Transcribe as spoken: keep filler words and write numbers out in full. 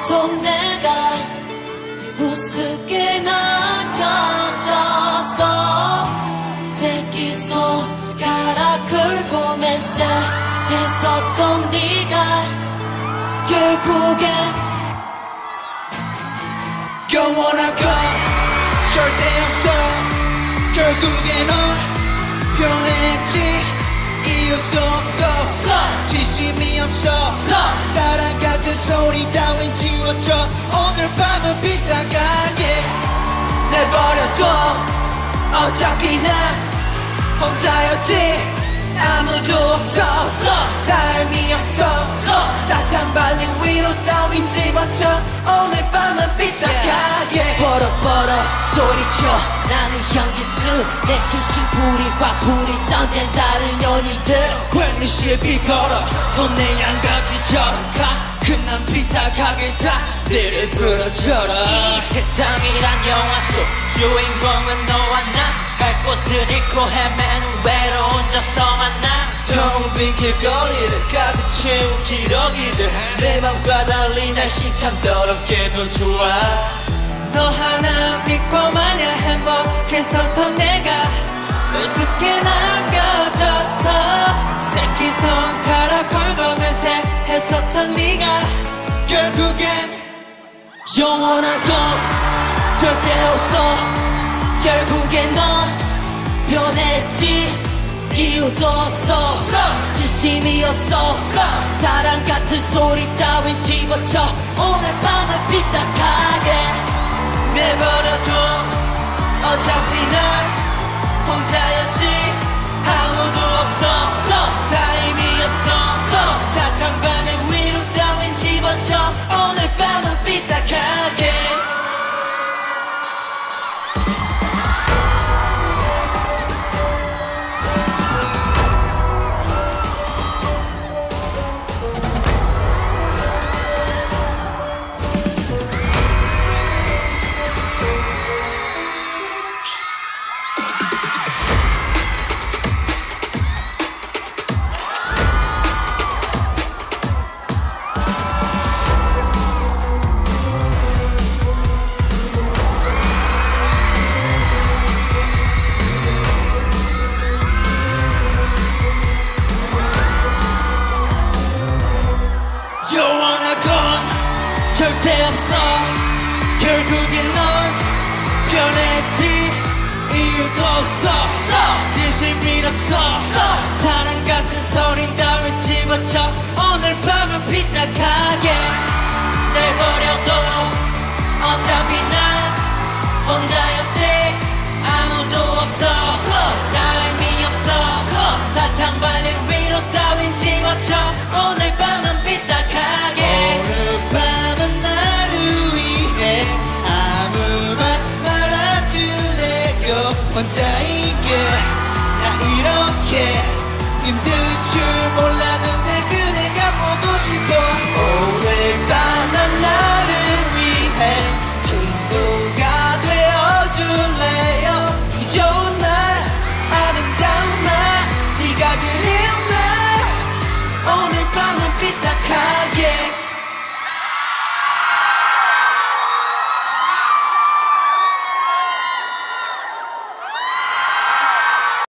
있었던 내가 우습게 남겨져서 새끼 손가락을 고매세 했었던 네가 결국엔 영원한 건 절대 없어. 결국에 넌 변했지. 이유도 없어, 진심이 없어. 사랑 같은 소리 따윈 지워져. 오늘 밤은 빗나가게 내버려둬. 어차피 난 혼자였지. 아무도 없어, 다 의미 없어. 사탕 발린 위로 따윈 집어쳐. 오늘 밤은 삐딱하게 버럭버럭 소리쳐. 나는 현기증. 내 신신 불이 확 불이 썬댄 다른 연인들. 괜히 시비 걸어 넌 내 양가지처럼 가. 그난 삐딱하게 다 너를 부러져라. 이 세상이란 영화 속 주인공은 너와 나. 갈 곳을 잃고 헤매는 외로운 저서 만나. 텅 빈 길거리를 가득 채운 기러기들. 내 맘과 달리 날씨 참 더럽게도 좋아. 너 하나 믿고 마냥 행복했었던 내가 우습게 남겨져서 새끼 손가락 걸거면서 했었던 네가 결국엔 영원한 건 절대 없어. 결국엔 넌 변했지. 이유도 없어, 진심이 없어. 사랑 같은 소리 따윈 집어쳐. 오늘 밤은 삐딱하게 내버려둬. 어차피 난 혼자였지. 아무도 없어, 다 의미 없어. 사탕 바늘 위로 따윈 집어쳐. 오늘 밤은 삐딱하게. 절대 없어. 결국엔 넌 변했지. 이유도 없어, 진심이 없어. 사랑 같은 소린 따윈 집어쳐. 오늘 밤은 빗나가게 내버려둬. 어차피 난 혼자였지. 아무도 없어, 다 의미 없어. 사탕 발린 위로 따윈 집어쳐. 오늘 밤은 빗나가게. 오늘 밤은 나를 위해 아무 말 말아준 애교 혼자인 게 나 이렇게 힘들 줄 몰라.